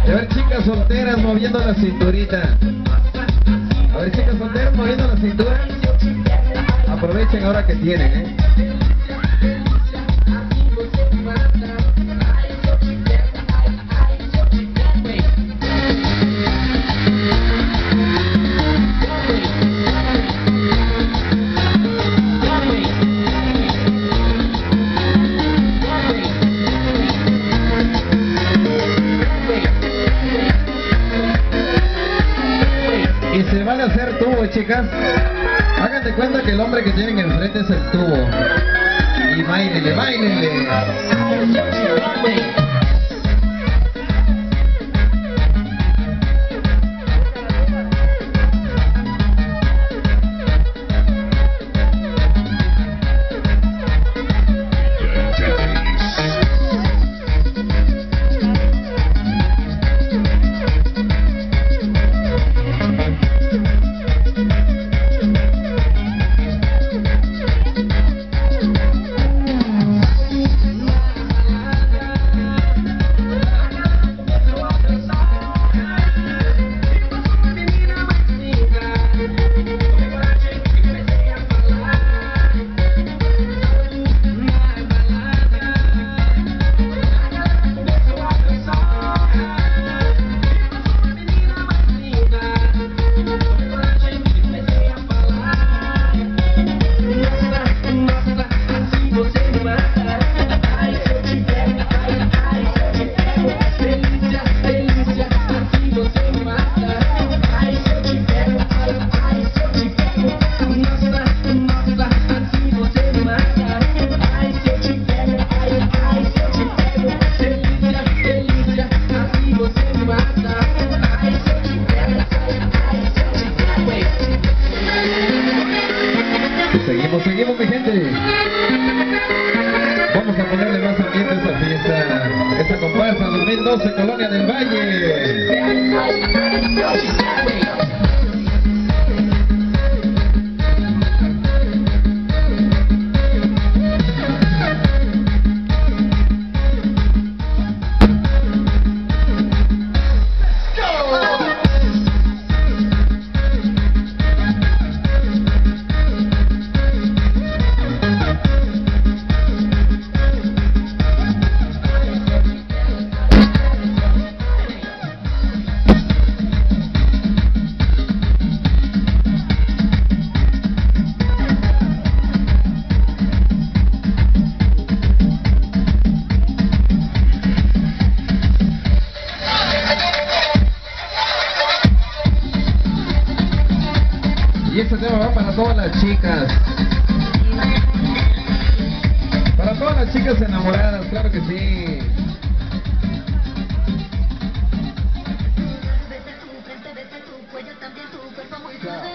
A ver, chicas solteras moviendo la cinturita. A ver, chicas solteras moviendo la cintura. Aprovechen ahora que tienen, ¿eh? Y se vale hacer tubo, chicas. Hagan de cuenta que el hombre que tienen enfrente es el tubo. Y báilenle, báilenle. Seguimos mi gente. Vamos a ponerle más ambiente a esta fiesta, esta comparsa 2012 Colonia del Valle. Y este tema va para todas las chicas. Para todas las chicas enamoradas, claro que sí. Desde tu frente, desde tu cuello, también tu cuerpo muy suave.